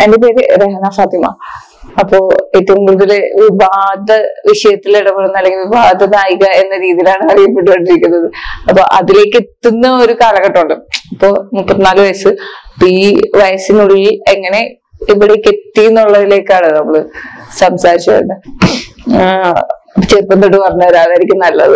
എന്റെ പേര് രഹന ഫാത്തിമ. അപ്പോ ഏറ്റവും കൂടുതൽ വിവാദ വിഷയത്തിൽ ഇടപെടുന്ന അല്ലെങ്കിൽ വിവാദ നായിക എന്ന രീതിയിലാണ് അറിയപ്പെട്ടുകൊണ്ടിരിക്കുന്നത്. അപ്പൊ അതിലേക്ക് എത്തുന്ന ഒരു കാലഘട്ടമുണ്ട്. ഇപ്പൊ 34 വയസ്സ്. അപ്പൊ ഈ വയസ്സിനുള്ളിൽ എങ്ങനെ ഇവിടേക്ക് എത്തി എന്നുള്ളതിലേക്കാണ് നമ്മള് സംസാരിച്ചു വരുന്നത്. ചെറുപ്പം തൊട്ട് പറഞ്ഞു തരാതായിരിക്കും നല്ലത്.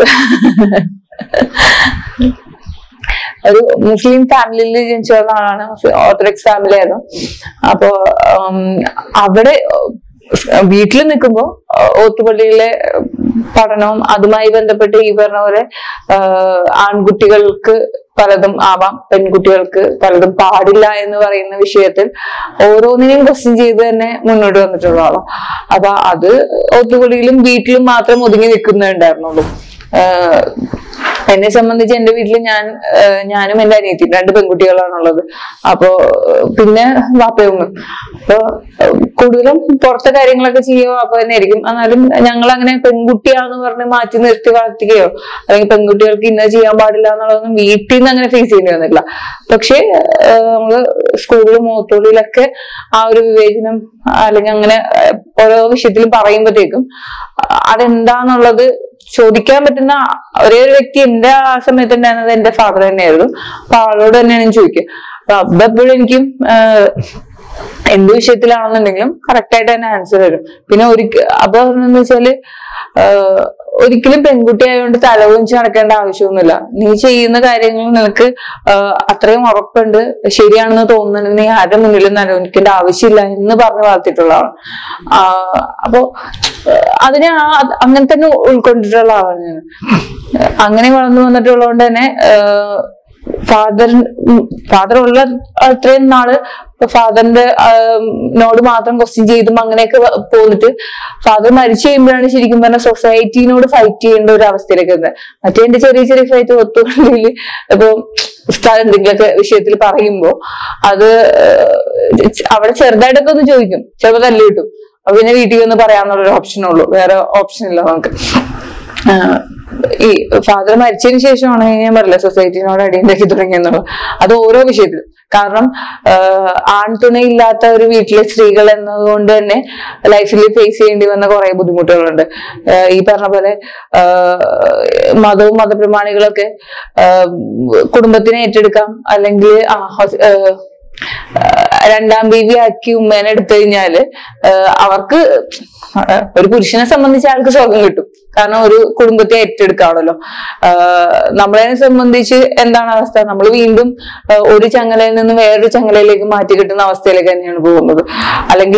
ഒരു മുസ്ലിം ഫാമിലിയിൽ ജനിച്ചു വന്ന ആളാണ്. ഓർത്തഡോക്സ് ഫാമിലി ആയിരുന്നു. അപ്പോ അവിടെ വീട്ടിൽ നിൽക്കുമ്പോ ഓത്തുപള്ളിയിലെ പഠനവും അതുമായി ബന്ധപ്പെട്ട് ഈ പറഞ്ഞ പോലെ ആൺകുട്ടികൾക്ക് പലതും ആവാം, പെൺകുട്ടികൾക്ക് പലതും പാടില്ല എന്ന് പറയുന്ന വിഷയത്തിൽ ഓരോന്നിനെയും ക്വസ്റ്റ്യൻ ചെയ്ത് തന്നെ മുന്നോട്ട് വന്നിട്ടുള്ള ആളാണ്. അപ്പൊ അത് ഓത്തുപള്ളിയിലും വീട്ടിലും മാത്രം ഒതുങ്ങി നിൽക്കുന്നുണ്ടായിരുന്നുള്ളൂ. എന്നെ സംബന്ധിച്ച് എന്റെ വീട്ടിൽ ഞാനും എന്റെ അനിയത്തിയും 2 പെൺകുട്ടികളാണുള്ളത്. അപ്പോ പിന്നെ വാപ്പയും. അപ്പൊ കൂടുതലും പുറത്തെ കാര്യങ്ങളൊക്കെ ചെയ്യുക അപ്പൊ തന്നെ ആയിരിക്കും. എന്നാലും ഞങ്ങൾ അങ്ങനെ പെൺകുട്ടിയാന്ന് പറഞ്ഞ് മാറ്റി നിർത്തി വളർത്തുകയോ അല്ലെങ്കിൽ പെൺകുട്ടികൾക്ക് ഇന്നത് ചെയ്യാൻ പാടില്ല എന്നുള്ളതൊന്നും വീട്ടിൽ നിന്ന് അങ്ങനെ ഫേസ് ചെയ്യേണ്ടി വന്നിട്ടില്ല. പക്ഷെ നമ്മള് സ്കൂളിലും ഓത്തോളിയിലൊക്കെ ആ ഒരു വിവേചനം അല്ലെങ്കിൽ അങ്ങനെ ഓരോ വിഷയത്തിലും പറയുമ്പോഴത്തേക്കും അതെന്താന്നുള്ളത് ചോദിക്കാൻ പറ്റുന്ന ഒരേ ഒരു വ്യക്തി എന്റെ ആ സമയത്ത് ഉണ്ടായിരുന്നത് എന്റെ ഫാദർ തന്നെയായിരുന്നു. അപ്പൊ ആളോട് തന്നെയാണ് ചോദിക്കുക. അപ്പൊ എപ്പോഴും എനിക്കും എന്ത് വിഷയത്തിലാണെന്നുണ്ടെങ്കിലും കറക്റ്റായിട്ട് തന്നെ ആൻസർ വരും. പിന്നെ അപ്പൊ എന്ന് വെച്ചാല് ഒരിക്കലും പെൺകുട്ടി ആയതുകൊണ്ട് തലകുനിച്ച് നടക്കേണ്ട ആവശ്യമൊന്നുമില്ല. നീ ചെയ്യുന്ന കാര്യങ്ങൾ നിനക്ക് അത്രയും ഉറപ്പുണ്ട്, ശരിയാണെന്ന് തോന്നുന്നുണ്ടെങ്കിൽ നീ ആരുടെ മുന്നിലും തലകുനിക്കേണ്ട ആവശ്യമില്ല എന്ന് പറഞ്ഞ് വളർത്തിയിട്ടുള്ളതാണ്. അപ്പൊ അതിനെ അങ്ങനെ തന്നെ ഉൾക്കൊണ്ടിട്ടുള്ള ആളാണ് ഞാൻ. അങ്ങനെ വളർന്നു വന്നിട്ടുള്ളത് കൊണ്ട് തന്നെ ഫാദർ ഉള്ള അത്രയും നാള് ഫാദറിന്റെ നോട് മാത്രം ക്വസ്റ്റ്യൻ ചെയ്തും അങ്ങനെയൊക്കെ പോന്നിട്ട് ഫാദർ മരിച്ചു കഴിയുമ്പോഴാണ് ശരിക്കും പറഞ്ഞ സൊസൈറ്റിനോട് ഫൈറ്റ് ചെയ്യേണ്ട ഒരു അവസ്ഥയിലേക്ക് വരുന്നത്. മറ്റേ എന്റെ ചെറിയ ചെറിയ ഫൈറ്റ് ഒത്തുകളിൽ ഇപ്പൊ ഉസ്താദ് എന്തെങ്കിലുമൊക്കെ വിഷയത്തിൽ പറയുമ്പോ അത് അവിടെ ചെറുതായിട്ടൊക്കെ ഒന്ന് ചോദിക്കും, ചിലപ്പോ തല്ലി കിട്ടും. അപ്പൊ പിന്നെ വീട്ടിൽ ഒന്ന് പറയാന്നുള്ളൊരു ഓപ്ഷനുള്ളൂ, വേറെ ഓപ്ഷൻ ഇല്ല നമുക്ക്. ഈ ഫാദർ മരിച്ചതിന് ശേഷമാണ് ഞാൻ പറഞ്ഞില്ല സൊസൈറ്റിനോട് അടിയുണ്ടാക്കി തുടങ്ങിയെന്നുള്ളത്. അത് ഓരോ വിഷയത്തിലും. കാരണം ആൺതുണയില്ലാത്ത ഒരു വീട്ടിലെ സ്ത്രീകൾ എന്നതുകൊണ്ട് തന്നെ ലൈഫിൽ ഫേസ് ചെയ്യേണ്ടി വന്ന കുറെ ബുദ്ധിമുട്ടുകളുണ്ട്. ഈ പറഞ്ഞ പോലെ മതവും മതപ്രമാണികളൊക്കെ കുടുംബത്തിനെ ഏറ്റെടുക്കാം, അല്ലെങ്കിൽ രണ്ടാം ബീവി ആക്കി ഉമ്മേനെ എടുത്തു കഴിഞ്ഞാല് അവർക്ക് ഒരു പുരുഷനെ സംബന്ധിച്ച് ആൾക്ക് സ്വർഗം കിട്ടും. കാരണം ഒരു കുടുംബത്തെ ഏറ്റെടുക്കാണല്ലോ. നമ്മളെ സംബന്ധിച്ച് എന്താണ് അവസ്ഥ? നമ്മൾ വീണ്ടും ഒരു ചങ്ങലയിൽ നിന്ന് വേറൊരു ചങ്ങലയിലേക്ക് മാറ്റി കിട്ടുന്ന അവസ്ഥയിലേക്ക് തന്നെയാണ് പോകുന്നത്. അല്ലെങ്കിൽ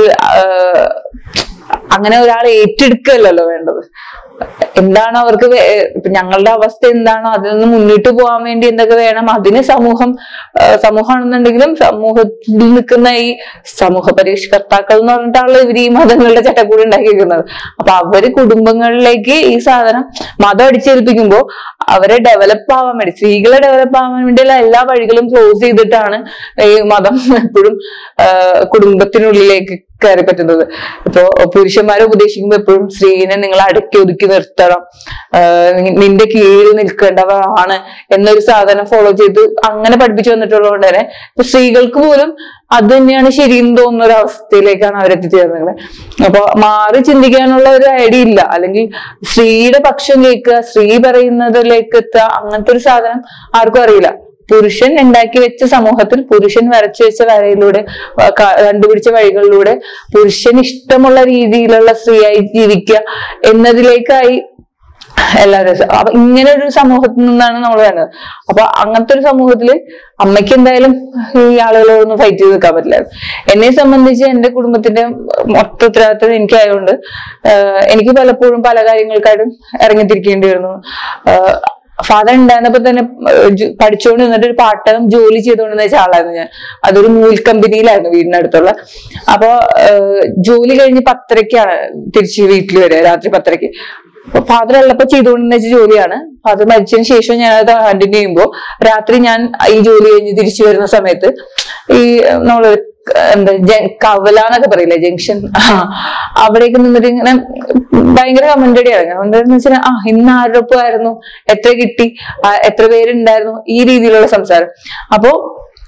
അങ്ങനെ ഒരാളെ ഏറ്റെടുക്കല്ലോ വേണ്ടത്. എന്താണ് അവർക്ക് ഞങ്ങളുടെ അവസ്ഥ എന്താണോ അതിൽ നിന്ന് മുന്നിട്ട് പോകാൻ വേണ്ടി എന്തൊക്കെ വേണം, അതിന് സമൂഹമാണെന്നുണ്ടെങ്കിലും സമൂഹത്തിൽ നിൽക്കുന്ന ഈ സമൂഹ പരിഷ്കർത്താക്കൾ എന്ന് പറഞ്ഞിട്ടാണല്ലോ ഇവർ ഈ മതങ്ങളുടെ ചട്ടക്കൂടി ഉണ്ടാക്കിയിരിക്കുന്നത്. അപ്പൊ അവര് കുടുംബങ്ങളിലേക്ക് ഈ സാധനം മതം അടിച്ചേൽപ്പിക്കുമ്പോൾ അവരെ ഡെവലപ്പ് ആവാൻ വേണ്ടി, സ്ത്രീകളെ ഡെവലപ്പ് ആവാൻ വേണ്ടിയുള്ള എല്ലാ വഴികളും ക്ലോസ് ചെയ്തിട്ടാണ് ഈ മതം എപ്പോഴും കുടുംബത്തിനുള്ളിലേക്ക് കയറി പറ്റുന്നത്. ഇപ്പൊ പുരുഷന്മാരെ ഉപദേശിക്കുമ്പോ എപ്പോഴും സ്ത്രീനെ നിങ്ങൾ അടക്കി ഒതുക്കി നിർത്തണം, നിന്റെ കീഴിൽ നിൽക്കേണ്ടവരാണ് എന്നൊരു സാധനം ഫോളോ ചെയ്ത് അങ്ങനെ പഠിപ്പിച്ചു വന്നിട്ടുള്ളത് കൊണ്ട് തന്നെ ഇപ്പൊ സ്ത്രീകൾക്ക് പോലും അത് തന്നെയാണ് ശരിയെന്ന് തോന്നുന്ന ഒരു അവസ്ഥയിലേക്കാണ് അവരെത്തിച്ചേർന്നത്. അപ്പൊ മാറി ചിന്തിക്കാനുള്ള ഒരു ഐഡിയ ഇല്ല, അല്ലെങ്കിൽ സ്ത്രീയുടെ പക്ഷം കേൾക്കുക, സ്ത്രീ പറയുന്നതിലേക്ക് എത്തുക, അങ്ങനത്തെ ഒരു സാധനം ആർക്കും അറിയില്ല. പുരുഷൻ ഉണ്ടാക്കി വെച്ച സമൂഹത്തിൽ പുരുഷൻ വരച്ചു വെച്ച വരയിലൂടെ കണ്ടുപിടിച്ച വഴികളിലൂടെ പുരുഷൻ ഇഷ്ടമുള്ള രീതിയിലുള്ള സ്ത്രീയായി ജീവിക്കുക എന്നതിലേക്കായി എല്ലാവരും. അപ്പൊ ഇങ്ങനെ ഒരു സമൂഹത്തിൽ നിന്നാണ് നമ്മൾ വേണ്ടത്. അപ്പൊ അങ്ങനത്തെ ഒരു സമൂഹത്തില് അമ്മയ്ക്ക് എന്തായാലും ഈ ആളുകളോടൊന്നും ഫൈറ്റ് ചെയ്ത് നിൽക്കാൻ പറ്റില്ല. എന്നെ സംബന്ധിച്ച് എന്റെ കുടുംബത്തിന്റെ മൊത്ത ഉത്തരവാദിത്തം എനിക്കായതുകൊണ്ട് എനിക്ക് പലപ്പോഴും പല കാര്യങ്ങൾക്കായിട്ടും ഇറങ്ങിത്തിരിക്കേണ്ടി വരുന്നു. ഫാദർ ഉണ്ടായിരുന്നപ്പോ തന്നെ പഠിച്ചുകൊണ്ട് നിന്നിട്ട് ഒരു പാർട്ട് ടൈം ജോലി ചെയ്തുകൊണ്ടിരുന്ന വെച്ച ആളായിരുന്നു ഞാൻ. അതൊരു നൂൽ കമ്പനിയിലായിരുന്നു വീടിനടുത്തുള്ള. അപ്പൊ ജോലി കഴിഞ്ഞ് 10:30ക്കാണ് തിരിച്ച് വീട്ടിൽ വരിക, രാത്രി 10:30. ഫാദർ ഉള്ളപ്പോ ചെയ്തുകൊണ്ടിരുന്ന ജോലിയാണ്. ഫാദർ മരിച്ചതിന് ശേഷം ഞാൻ അത് കണ്ടിന്യൂ ചെയ്യുമ്പോൾ രാത്രി ഞാൻ ഈ ജോലി കഴിഞ്ഞ് തിരിച്ചു വരുന്ന സമയത്ത് ഈ നമ്മള് എന്താ കവലാന്നൊക്കെ പറയില്ലേ, ജംഗ്ഷൻ, അവിടേക്ക് നിന്നിട്ട് ഇങ്ങനെ ഭയങ്കര കമന്റടിയാണ്. കമന്റടി വെച്ചാൽ ഇന്ന് ആരോടൊപ്പമായിരുന്നു, എത്ര കിട്ടി, എത്ര പേരുണ്ടായിരുന്നു, ഈ രീതിയിലുള്ള സംസാരം. അപ്പോ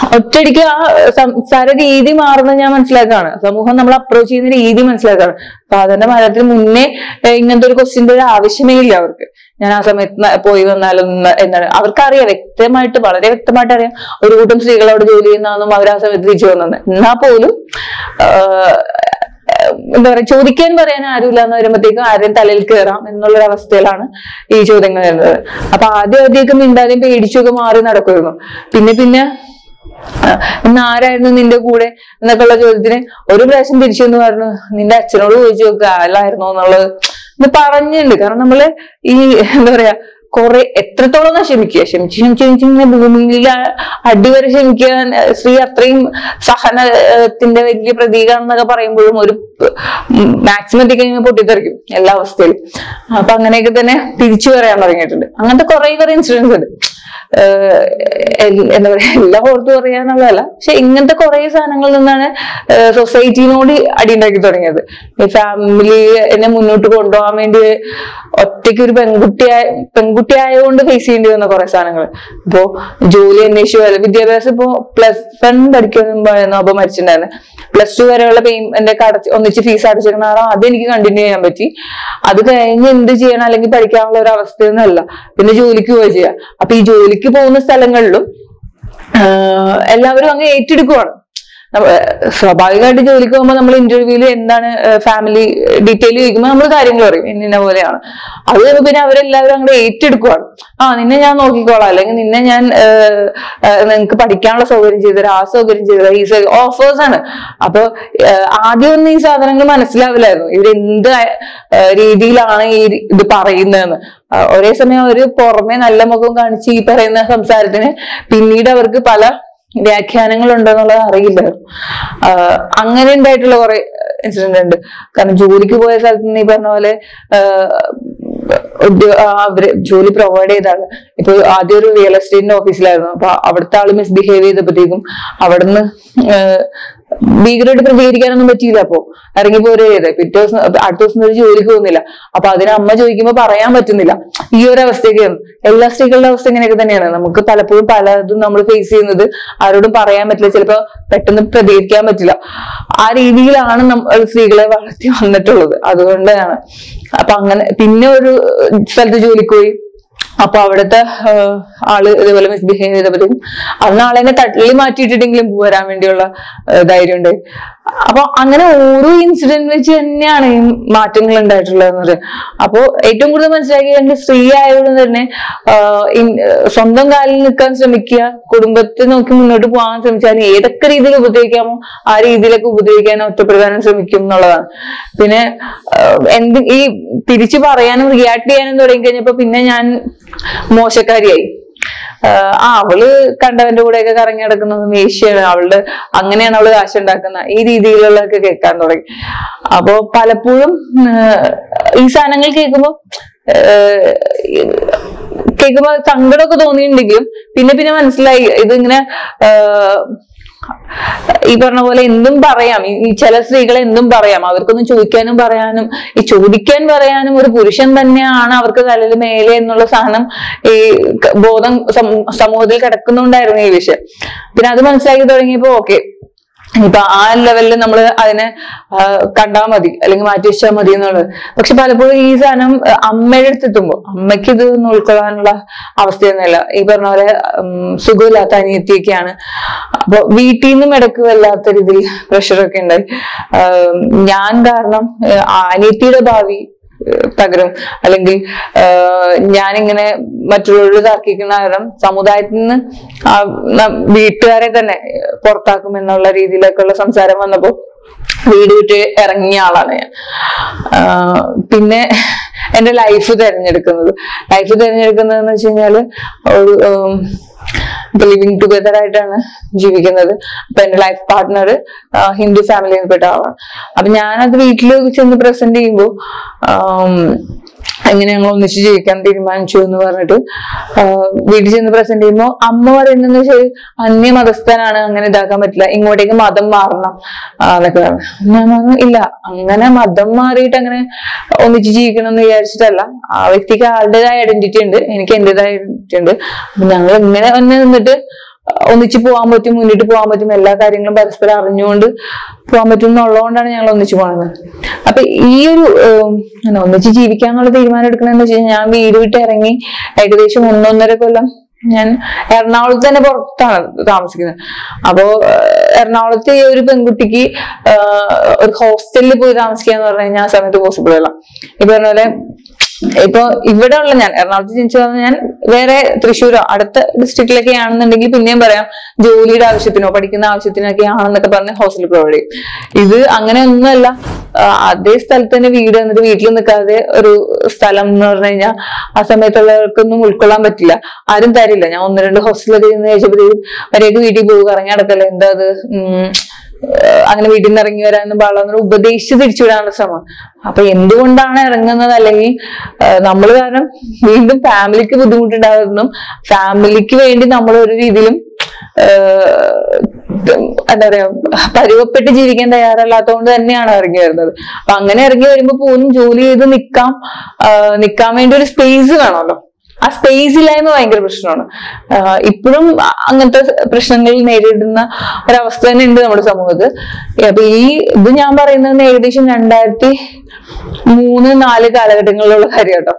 ഒറ്റയടിക്ക് ആ സംസാര രീതി മാറുന്നത് ഞാൻ മനസ്സിലാക്കാണ്. സമൂഹം നമ്മൾ അപ്രോച്ച് ചെയ്യുന്ന രീതി മനസ്സിലാക്കാണ്. സാധാരണ മലയാളത്തിന് മുന്നേ ഇങ്ങനത്തെ ഒരു ക്വസ്റ്റ്യന്റെ ഒരു ആവശ്യമേ ഇല്ല അവർക്ക്. ഞാൻ ആ സമയത്ത് പോയി വന്നാലും എന്താണ് അവർക്കറിയാം, വ്യക്തമായിട്ട് വളരെ വ്യക്തമായിട്ട് അറിയാം ഒരു കൂട്ടം സ്ത്രീകൾ അവിടെ ജോലി ചെയ്യുന്നതെന്നും അവർ ആ സമയത്ത് തിരിച്ചു വന്നത്. എന്നാൽ പോലും എന്താ പറയാ, ചോദിക്കാൻ പറയാൻ ആരുമില്ല എന്ന് വരുമ്പോഴത്തേക്കും ആരെയും തലയിൽ കയറാം എന്നുള്ളൊരു അവസ്ഥയിലാണ് ഈ ചോദ്യങ്ങൾ വരുന്നത്. അപ്പൊ ആദ്യമൊക്കെ മിണ്ടാതെയും പേടിച്ചൊക്കെ മാറി നടക്കുമായിരുന്നു. പിന്നെ ഇന്ന് ആരായിരുന്നു നിന്റെ കൂടെ എന്നൊക്കെയുള്ള ചോദ്യത്തിന് ഒരു പ്രാവശ്യം തിരിച്ചു എന്ന് പറഞ്ഞു, നിന്റെ അച്ഛനോട് ചോദിച്ചു നോക്കുക ആരായിരുന്നോ എന്നുള്ളത് ഇത് പറഞ്ഞിട്ടുണ്ട്. കാരണം നമ്മള് ഈ എന്താ പറയാ കുറെ എത്രത്തോളം ക്ഷമിച്ചിങ്ങനെ ഭൂമിയിൽ അടിവരെ ക്ഷമിക്കാൻ സ്ത്രീ അത്രയും സഹനത്തിന്റെ വലിയ പ്രതീകമാണെന്നൊക്കെ പറയുമ്പോഴും ഒരു മാക്സിമം എത്തിക്കഴിഞ്ഞാൽ പൊട്ടിത്തെറിക്കും എല്ലാ അവസ്ഥയിലും. അപ്പൊ അങ്ങനെയൊക്കെ തന്നെ തിരിച്ചു പറയാൻ തുടങ്ങിയിട്ടുണ്ട്. അങ്ങനത്തെ കുറെ ഇൻസിഡൻസ് ഉണ്ട്. എന്താ പറയാ എല്ലാം ഓർത്തു പറയാന്നുള്ളതല്ല, പക്ഷെ ഇങ്ങനത്തെ കുറെ സാധനങ്ങളിൽ നിന്നാണ് സൊസൈറ്റിനോട് അടിയുണ്ടാക്കി തുടങ്ങിയത്. ഈ ഫാമിലി എന്നെ മുന്നോട്ട് കൊണ്ടുപോകാൻ വേണ്ടി ഒറ്റയ്ക്ക് ഒരു പെൺകുട്ടി ആയതുകൊണ്ട് ഫേസ് ചെയ്യേണ്ടി വന്ന കുറെ സാധനങ്ങൾ. ഇപ്പോ ജോലി അന്വേഷിച്ചു വിദ്യാഭ്യാസം ഇപ്പോ +1 പഠിക്കുമ്പോഴായിരുന്നു അപ്പൊ മരിച്ചിട്ടുണ്ടായിരുന്നു. +2 വരെയുള്ള പേയ്മെന്റ് ഒന്നിച്ച് ഫീസ് അടച്ചിരുന്ന കാരണം അതെനിക്ക് കണ്ടിന്യൂ ചെയ്യാൻ പറ്റി. അത് കഴിഞ്ഞ് എന്ത് ചെയ്യണം അല്ലെങ്കിൽ പഠിക്കാനുള്ള ഒരു അവസ്ഥയൊന്നുമല്ല. പിന്നെ ജോലിക്ക് പോവുക ചെയ്യാം. അപ്പൊ ഈ ജോലിക്ക് പോകുന്ന സ്ഥലങ്ങളിലും എല്ലാവരും അങ്ങ് ഏറ്റെടുക്കുവാണ്. സ്വാഭാവികമായിട്ട് ജോലിക്ക് പോകുമ്പോൾ നമ്മൾ ഇന്റർവ്യൂവിൽ എന്താണ് ഫാമിലി ഡീറ്റെയിൽ ചോദിക്കുമ്പോൾ നമ്മൾ കാര്യങ്ങൾ പറയും ഇന്ന പോലെയാണ്. അത് കഴിയുമ്പോൾ പിന്നെ അവരെല്ലാവരും അങ്ങോട്ട് ഏറ്റെടുക്കുവാണ്. നിന്നെ ഞാൻ നോക്കിക്കോളാം, അല്ലെങ്കിൽ നിന്നെ ഞാൻ നിങ്ങക്ക് പഠിക്കാനുള്ള സൗകര്യം ചെയ്തുതരാം, ആ സൗകര്യം ചെയ്തുതരാം, ഈ ഓഫേഴ്സ് ആണ്. അപ്പൊ ആദ്യമൊന്നും ഈ സാധനങ്ങൾ മനസ്സിലാവില്ലായിരുന്നു, ഇവരെന്ത് രീതിയിലാണ് ഈ ഇത് പറയുന്നതെന്ന്. ഒരേ സമയം അവര് പുറമെ നല്ല മുഖം കാണിച്ച് ഈ പറയുന്ന സംസാരത്തിന് പിന്നീട് അവർക്ക് പല വ്യാഖ്യാനങ്ങൾ ഉണ്ടെന്നുള്ളത് അറിയില്ലായിരുന്നു. അങ്ങനെ ഉണ്ടായിട്ടുള്ള കുറെ ഇൻസിഡന്റ് ഉണ്ട്. കാരണം ജോലിക്ക് പോയ സ്ഥലത്ത് നിന്ന് ഈ പറഞ്ഞ പോലെ അവര് ജോലി പ്രൊവൈഡ് ചെയ്താണ്. ഇപ്പൊ ആദ്യം ഒരു റിയൽ എസ്റ്റേറ്റിന്റെ ഓഫീസിലായിരുന്നു. അപ്പൊ അവിടുത്തെ ആള് മിസ്ബിഹേവ് ചെയ്തപ്പോഴത്തേക്കും അവിടുന്ന് ഭീകരമായിട്ട് പ്രതികരിക്കാനൊന്നും പറ്റിയില്ല. അപ്പൊ ഇറങ്ങിപ്പോരേ ചെയ്തേ. പിറ്റേ ദിവസം അടുത്ത ദിവസം ഒരു ജോലിക്ക് പോകുന്നില്ല. അപ്പൊ അതിന് അമ്മ ചോദിക്കുമ്പോ പറയാൻ പറ്റുന്നില്ല. ഈ ഒരു അവസ്ഥയൊക്കെയാണ്. എല്ലാ സ്ത്രീകളുടെ അവസ്ഥ ഇങ്ങനെയൊക്കെ തന്നെയാണ്. നമുക്ക് പലപ്പോഴും പലതും നമ്മൾ ഫേസ് ചെയ്യുന്നത് ആരോടും പറയാൻ പറ്റില്ല, ചിലപ്പോ പെട്ടെന്ന് പ്രതികരിക്കാൻ പറ്റില്ല. ആ രീതിയിലാണ് നമ്മൾ സ്ത്രീകളെ വളർത്തി വന്നിട്ടുള്ളത്. അതുകൊണ്ടാണ്. അപ്പൊ അങ്ങനെ പിന്നെ ഒരു സ്ഥലത്ത് ജോലിക്ക് പോയി. അപ്പൊ അവിടുത്തെ ആള് ഇതേപോലെ മിസ്ബിഹേവ് ചെയ്തപ്പോഴത്തേക്കും അന്ന് ആളെന്നെ തള്ളി മാറ്റിയിട്ടെങ്കിലും വരാൻ വേണ്ടിയുള്ള ധൈര്യം ഉണ്ട്. അപ്പൊ അങ്ങനെ ഓരോ ഇൻസിഡന്റ് വെച്ച് തന്നെയാണ് ഈ മാറ്റങ്ങൾ ഉണ്ടായിട്ടുള്ളതെന്ന് പറയാം. അപ്പൊ ഏറ്റവും കൂടുതൽ മനസ്സിലാക്കിയ സ്ത്രീ ആയതുകൊണ്ട് തന്നെ സ്വന്തം കാലിൽ നിൽക്കാൻ ശ്രമിക്കുക, കുടുംബത്തെ നോക്കി മുന്നോട്ട് പോകാൻ ശ്രമിച്ചാൽ ഏതൊക്കെ രീതിയിൽ ഉപദ്രവിക്കാമോ ആ രീതിയിലൊക്കെ ഉപദ്രവിക്കാനോ ഒറ്റപ്പെടുത്താനും ശ്രമിക്കും എന്നുള്ളതാണ്. പിന്നെ ഈ തിരിച്ചു പറയാനും റിയാക്ട് ചെയ്യാനും തുടങ്ങി കഴിഞ്ഞപ്പോ പിന്നെ ഞാൻ മോശക്കാരിയായി. അവള് കണ്ടവന്റെ കൂടെയൊക്കെ കറങ്ങി നടക്കുന്നത് വേശ്യാണ്, അവളുടെ അങ്ങനെയാണ് അവള് കാശുണ്ടാക്കുന്ന, ഈ രീതിയിലുള്ളതൊക്കെ കേൾക്കാൻ തുടങ്ങി. അപ്പോ പലപ്പോഴും ഈ സാധനങ്ങൾ കേൾക്കുമ്പോ സങ്കടമൊക്കെ തോന്നിയിട്ടുണ്ടെങ്കിലും പിന്നെ മനസ്സിലായി ഇതിങ്ങനെ ഈ പറഞ്ഞ പോലെ എന്തും പറയാം. ഈ ചില സ്ത്രീകളെ എന്തും പറയാം. അവർക്കൊന്നും ചോദിക്കാനും പറയാനും ഈ ചോദിക്കാൻ പറയാനും ഒരു പുരുഷൻ തന്നെയാണ് അവർക്ക് തലയിൽ മേലെ എന്നുള്ള സാധനം ഈ ബോധം സമൂഹത്തിൽ കിടക്കുന്നുണ്ടായിരുന്നു ഈ വിഷയം. പിന്നെ അത് മനസ്സിലാക്കി തുടങ്ങിയപ്പോ ഓക്കെ, ഇനിയിപ്പൊ ആ ലെവലിൽ നമ്മൾ അതിനെ കണ്ടാൽ മതി അല്ലെങ്കിൽ മാറ്റി വെച്ചാൽ മതി എന്നുള്ളത്. പക്ഷെ പലപ്പോഴും ഈ സാധനം അമ്മയുടെ അടുത്തെത്തുമ്പോ അമ്മയ്ക്ക് ഇത് ഉൾക്കൊള്ളാനുള്ള അവസ്ഥയൊന്നുമില്ല. ഈ പറഞ്ഞ പോലെ സുഖമില്ലാത്ത അനിയത്തിയൊക്കെയാണ്. അപ്പൊ വീട്ടിൽ നിന്നും ഇടയ്ക്ക് വല്ലാത്ത രീതിയിൽ പ്രഷറൊക്കെ ഉണ്ടായി. ഞാൻ കാരണം അനിയത്തിയുടെ ഭാവി തകരും, അല്ലെങ്കിൽ ഞാനിങ്ങനെ മറ്റുള്ളവരോട് തർക്കിക്കുന്ന കാരണം സമുദായത്തിൽ നിന്ന് വീട്ടുകാരെ തന്നെ പുറത്താക്കും എന്നുള്ള രീതിയിലൊക്കെയുള്ള സംസാരം വന്നപ്പോ വീട് വിട്ട് ഇറങ്ങിയ ആളാണ് ഞാൻ. പിന്നെ എന്റെ ലൈഫ് തിരഞ്ഞെടുക്കുന്നതെന്ന് വെച്ച് കഴിഞ്ഞാല് ഒരു ലിവിങ് ടുഗദർ ആയിട്ടാണ് ജീവിക്കുന്നത്. അപ്പൊ എന്റെ ലൈഫ് പാർട്ട്ണർ ഹിന്ദു ഫാമിലിയിൽ പെട്ട ആളാണ്. അപ്പൊ ഞാനത് വീട്ടിൽ ചെന്ന് പ്രസന്റ് ചെയ്യുമ്പോ അങ്ങനെ ഞങ്ങൾ ഒന്നിച്ച് ജീവിക്കാൻ തീരുമാനിച്ചു എന്ന് പറഞ്ഞിട്ട് വീട്ടിൽ ചെന്ന് പ്രസന്റ് ചെയ്യുമ്പോ അമ്മ പറയുന്നത് ശരി അന്യമതസ്ഥനാണ്, അങ്ങനെ ഇതാക്കാൻ പറ്റില്ല, ഇങ്ങോട്ടേക്ക് മതം മാറണം എന്നൊക്കെ പറഞ്ഞു. ഞാൻ പറഞ്ഞു ഇല്ല, അങ്ങനെ മതം മാറിയിട്ട് അങ്ങനെ ഒന്നിച്ച് ജീവിക്കണം എന്ന് വിചാരിച്ചിട്ടല്ല. ആ വ്യക്തിക്ക് ആളുടേതായ ഐഡന്റിറ്റി ഉണ്ട്, എനിക്ക് എന്റേതായ ഐഡന്റിറ്റി ഉണ്ട്. അപ്പൊ ഞങ്ങൾ ഇങ്ങനെ തന്നെ നിന്നിട്ട് ഒന്നിച്ച് പോകാൻ പറ്റും, മുന്നിട്ട് പോകാൻ പറ്റും, എല്ലാ കാര്യങ്ങളും പരസ്പരം അറിഞ്ഞുകൊണ്ട് പോകാൻ പറ്റും എന്നുള്ളതുകൊണ്ടാണ് ഞങ്ങൾ ഒന്നിച്ച് പോകുന്നത്. അപ്പൊ ഈ ഒരു ഒന്നിച്ച് ജീവിക്കാന്നുള്ള തീരുമാനം എടുക്കണമെന്ന് വെച്ച് കഴിഞ്ഞാൽ ഞാൻ വീട് വിട്ട് ഇറങ്ങി ഏകദേശം 1-1.5 കൊല്ലം ഞാൻ എറണാകുളത്ത് തന്നെ പുറത്താണ് താമസിക്കുന്നത്. അപ്പോ എറണാകുളത്ത് ഈ ഒരു പെൺകുട്ടിക്ക് ഒരു ഹോസ്റ്റലിൽ പോയി താമസിക്കുക എന്ന് പറഞ്ഞു കഴിഞ്ഞാൽ ആ സമയത്ത് പോസിബിൾ അല്ല. ഈ പറഞ്ഞ പോലെ ഇപ്പൊ ഇവിടെ ഉള്ള ഞാൻ എറണാകുളത്ത് ജനിച്ചു വന്ന ഞാൻ വേറെ തൃശ്ശൂരോ അടുത്ത ഡിസ്ട്രിക്റ്റിലൊക്കെ ആണെന്നുണ്ടെങ്കിൽ പിന്നെയും പറയാം ജോലിയുടെ ആവശ്യത്തിനോ പഠിക്കുന്ന ആവശ്യത്തിനൊക്കെ ആണെന്നൊക്കെ പറഞ്ഞ് ഹോസ്റ്റൽ പ്രൊവൈഡ് ചെയ്യും. ഇത് അങ്ങനെ ഒന്നുമല്ല. അതേ സ്ഥലത്ത് തന്നെ വീട് എന്നിട്ട് വീട്ടിൽ നിൽക്കാതെ ഒരു സ്ഥലം എന്ന് പറഞ്ഞു കഴിഞ്ഞാൽ ആ സമയത്തുള്ളവർക്കൊന്നും ഉൾക്കൊള്ളാൻ പറ്റില്ല, ആരും തരില്ല. ഞാൻ 1-2 ഹോസ്റ്റലൊക്കെ ചെന്ന് കഴിച്ചപ്പോഴത്തേക്കും വരെയൊക്കെ വീട്ടിൽ പോകുക, ഇറങ്ങി നടക്കല്ലേ, എന്താ അത് അങ്ങനെ വീട്ടിൽ നിന്ന് ഇറങ്ങി വരാനും പാടില്ല ഉപദേശിച്ച് തിരിച്ചുവിടാനുള്ള ശ്രമം. അപ്പൊ എന്തുകൊണ്ടാണ് ഇറങ്ങുന്നത്, അല്ലെങ്കിൽ നമ്മൾ കാരണം വീണ്ടും ഫാമിലിക്ക് ബുദ്ധിമുട്ടുണ്ടാകുന്നതും ഫാമിലിക്ക് വേണ്ടി നമ്മൾ ഒരു രീതിയിലും എന്താ പറയാ പരുവപ്പെട്ട് ജീവിക്കാൻ തയ്യാറല്ലാത്തതുകൊണ്ട് തന്നെയാണ് ഇറങ്ങി വരുന്നത്. അപ്പൊ അങ്ങനെ ഇറങ്ങി വരുമ്പോ പോലും ജോലി ചെയ്ത് നിക്കാൻ വേണ്ടി ഒരു സ്പേസ് വേണമല്ലോ. ആ സ്പേസ് ഇല്ലായ്മ ഭയങ്കര പ്രശ്നമാണ്. ഇപ്പോഴും അങ്ങനത്തെ പ്രശ്നങ്ങൾ നേരിടുന്ന ഒരവസ്ഥ തന്നെ ഉണ്ട് നമ്മുടെ സമൂഹത്ത്. അപ്പൊ ഇത് ഞാൻ പറയുന്നത് ഏകദേശം 2003-2004 കാലഘട്ടങ്ങളിലുള്ള കാര്യം കേട്ടോ.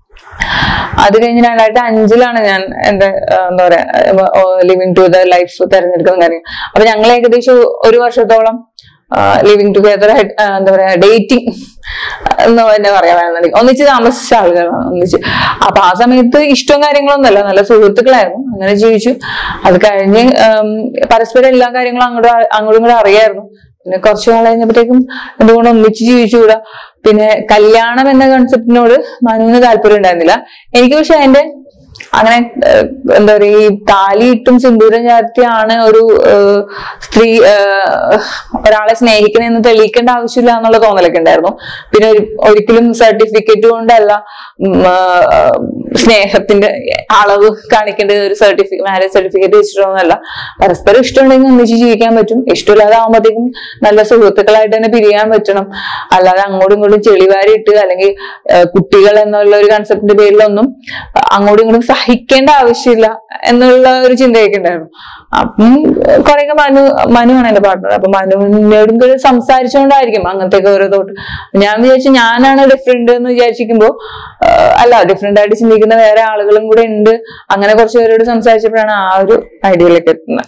അത് കഴിഞ്ഞ് 2005 ഞാൻ എന്റെ എന്താ പറയാ ലിവിങ് ടു ദ ലൈഫ് തെരഞ്ഞെടുക്കുന്ന കാര്യം. അപ്പൊ ഞങ്ങൾ ഏകദേശം 1 വർഷത്തോളം ലിവിങ് ടുഗെദർ എന്താ പറയാ ഡേറ്റിംഗ് എന്ന് തന്നെ പറയാൻ വേണമെന്നുണ്ടെങ്കിൽ ഒന്നിച്ച് താമസിച്ച ആളുകളാണ് ഒന്നിച്ച്. അപ്പൊ ആ സമയത്ത് ഇഷ്ടവും കാര്യങ്ങളൊന്നുമല്ല, നല്ല സുഹൃത്തുക്കളായിരുന്നു, അങ്ങനെ ജീവിച്ചു. അത് കഴിഞ്ഞ് പരസ്പരം എല്ലാ കാര്യങ്ങളും അങ്ങോട്ടും കൂടെ അറിയായിരുന്നു. പിന്നെ കുറച്ചു നാൾ കഴിഞ്ഞപ്പോഴത്തേക്കും എന്തുകൊണ്ട് ഒന്നിച്ച് ജീവിച്ചുകൂടാ. പിന്നെ കല്യാണം എന്ന കൺസെപ്റ്റിനോട് മനുവിന് താല്പര്യം ഉണ്ടായിരുന്നില്ല. എനിക്ക് പക്ഷെ അതിന്റെ അങ്ങനെ എന്താ പറയാ ഈ താലിയിട്ടും സിന്ദൂരം ചാർത്തിയാണ് ഒരു സ്ത്രീ ഒരാളെ സ്നേഹിക്കണമെന്ന് തെളിയിക്കേണ്ട ആവശ്യമില്ല എന്നുള്ള തോന്നലൊക്കെ ഉണ്ടായിരുന്നു. പിന്നെ ഒരിക്കലും സർട്ടിഫിക്കറ്റ് കൊണ്ടല്ല സ്നേഹത്തിന്റെ അളവ് കാണിക്കേണ്ട ഒരു മാരേജ് സർട്ടിഫിക്കറ്റ് വെച്ചിട്ടൊന്നുമല്ല. പരസ്പരം ഇഷ്ടമുണ്ടെങ്കിൽ ഒന്നിച്ച് ജീവിക്കാൻ പറ്റും. ഇഷ്ടമില്ലാതെ ആകുമ്പോഴത്തേക്കും നല്ല സുഹൃത്തുക്കളായിട്ട് തന്നെ പിരിയാൻ പറ്റണം. അല്ലാതെ അങ്ങോട്ടും ഇങ്ങോട്ടും ചെളിവാരിയിട്ട് അല്ലെങ്കിൽ കുട്ടികൾ എന്നുള്ള ഒരു കൺസെപ്റ്റിന്റെ പേരിലൊന്നും അങ്ങോട്ടും ഇങ്ങോട്ടും സഹിക്കേണ്ട ആവശ്യമില്ല എന്നുള്ള ഒരു ചിന്തയൊക്കെ ഉണ്ടായിരുന്നു. അപ്പം കുറെയൊക്കെ മനുവാണ് എന്റെ പാർട്ട്ണർ. അപ്പൊ മനുവിനോടും കൂടെ സംസാരിച്ചുകൊണ്ടായിരിക്കും അങ്ങനത്തെ ഓരോ തോട്ട്. ഞാൻ വിചാരിച്ചു ഞാനാണ് ഡിഫറെന്റ് എന്ന് വിചാരിച്ചിരിക്കുമ്പോ അല്ല, ഡിഫറെന്റ് ആയിട്ട് ചിന്തിക്കുന്ന വേറെ ആളുകളും കൂടെ ഉണ്ട്. അങ്ങനെ കുറച്ച് പേരോട് സംസാരിച്ചപ്പോഴാണ് ആ ഒരു ഐഡിയയിലേക്ക് എത്തുന്നത്.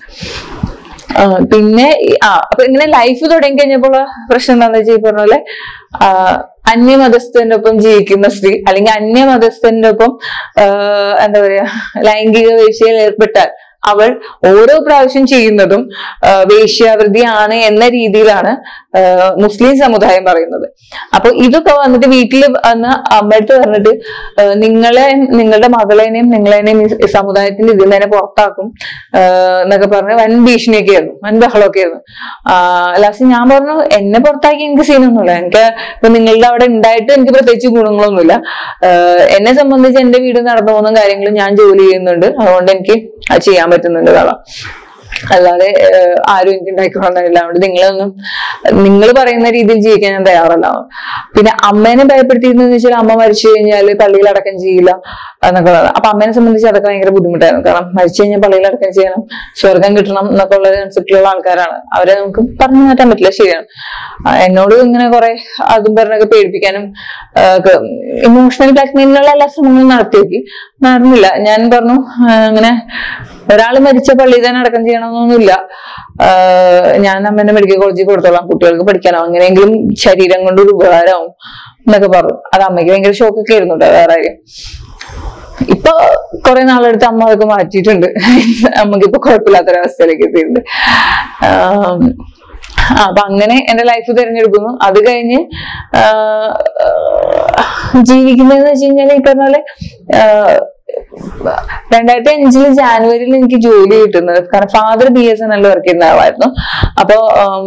പിന്നെ അപ്പൊ ഇങ്ങനെ ലൈഫ് തുടങ്ങി കഴിഞ്ഞപ്പോൾ പ്രശ്നം എന്താണെന്ന് വെച്ചാൽ ഈ പറഞ്ഞ പോലെ അന്യമതസ്ഥന്റെ ഒപ്പം ജീവിക്കുന്ന സ്ത്രീ അല്ലെങ്കിൽ അന്യമതസ്ഥന്റെ ഒപ്പം എന്താ പറയാ ലൈംഗിക വേശ്യയിൽ ഏർപ്പെട്ടാൽ അവൾ ഓരോ പ്രാവശ്യം ചെയ്യുന്നതും വേശ്യാവൃത്തിയാണ് എന്ന രീതിയിലാണ് മുസ്ലിം സമുദായം പറയുന്നത്. അപ്പൊ ഇതൊക്കെ വന്നിട്ട് വീട്ടിൽ വന്ന് അമ്മയടുത്ത് പറഞ്ഞിട്ട് നിങ്ങളുടെ മകളെയും നിങ്ങളെയും സമുദായത്തിന്റെ ഇതിൽ തന്നെ പുറത്താക്കും എന്നൊക്കെ പറഞ്ഞ് വൻ ഭീഷണിയൊക്കെ ആയിരുന്നു, വൻ ബഹളമൊക്കെ ആയിരുന്നു. ലാസ്റ്റ് ഞാൻ പറഞ്ഞു എന്നെ പുറത്താക്കി എനിക്ക് സീനൊന്നുമില്ല, എനിക്ക് ഇപ്പൊ നിങ്ങളുടെ അവിടെ ഉണ്ടായിട്ട് എനിക്ക് പ്രത്യേകിച്ച് ഗുണങ്ങളൊന്നുമില്ല. എന്നെ സംബന്ധിച്ച് എന്റെ വീട് നടന്നു പോകുന്ന കാര്യങ്ങളും ഞാൻ ജോലി ചെയ്യുന്നുണ്ട്, അതുകൊണ്ട് എനിക്ക് അത് ചെയ്യാൻ പറ്റുന്നുണ്ട് കാണാം. അല്ലാതെ ആരും എനിക്ക് ഉണ്ടായിക്കൊള്ളുന്നില്ല. അതുകൊണ്ട് നിങ്ങൾ പറയുന്ന രീതിയിൽ ജീവിക്കാൻ ഞാൻ തയ്യാറല്ല. പിന്നെ അമ്മേനെ ഭയപ്പെടുത്തിയിരുന്നെന്ന് വെച്ചാൽ അമ്മ മരിച്ചു കഴിഞ്ഞാൽ പള്ളിയിൽ അടക്കം ചെയ്യില്ല എന്നൊക്കെ. അപ്പൊ അമ്മേനെ സംബന്ധിച്ച് അതൊക്കെ ഭയങ്കര ബുദ്ധിമുട്ടായിരുന്നു. കാരണം മരിച്ചു കഴിഞ്ഞാൽ പള്ളിയിൽ അടക്കം ചെയ്യണം, സ്വർഗം കിട്ടണം എന്നൊക്കെ ഉള്ള കൺസെപ്റ്റിലുള്ള ആൾക്കാരാണ്. അവരെ നമുക്ക് പറഞ്ഞു മാറ്റാൻ പറ്റില്ല, ശരിയാണ്. എന്നോട് ഇങ്ങനെ കുറെ അതും പറഞ്ഞൊക്കെ പേടിപ്പിക്കാനും ഇമോഷണൽ ബ്ലാക്ക്മെയിലിനുള്ള എല്ലാ ശ്രമങ്ങളും നടത്തിയേക്ക് നടന്നില്ല. ഞാൻ പറഞ്ഞു അങ്ങനെ ഒരാൾ മരിച്ച പള്ളിയിൽ തന്നെ അടക്കം ചെയ്യണമെന്നൊന്നുമില്ല, ഞാൻ അമ്മേനെ മെഡിക്കൽ കോളേജിൽ കൊടുത്തോളാം, കുട്ടികൾക്ക് പഠിക്കാനോ അങ്ങനെയെങ്കിലും ശരീരം കൊണ്ട് ഒരു ഉപകാരമാവും എന്നൊക്കെ പറഞ്ഞു. അത് അമ്മയ്ക്ക് ഭയങ്കര ഷോക്കൊക്കെ ആയിരുന്നു കേട്ടോ. വേറെ കാര്യം ഇപ്പൊ കുറെ നാളെടുത്ത് അമ്മ അതൊക്കെ മാറ്റിയിട്ടുണ്ട്. അമ്മക്കിപ്പോ കുഴപ്പമില്ലാത്തൊരവസ്ഥയിലേക്ക് എത്തിയിട്ടുണ്ട്. അപ്പൊ അങ്ങനെ എന്റെ ലൈഫ് തിരഞ്ഞെടുക്കുന്നു. അത് കഴിഞ്ഞ് ജീവിക്കുന്നതെന്ന് വെച്ച് കഴിഞ്ഞാൽ ഈ പറഞ്ഞ പോലെ 2005 ജാനുവരിയിൽ എനിക്ക് ജോലി കിട്ടുന്നത്. കാരണം ഫാദർ BSNL വർക്ക് ചെയ്യുന്ന ആളായിരുന്നു. അപ്പോ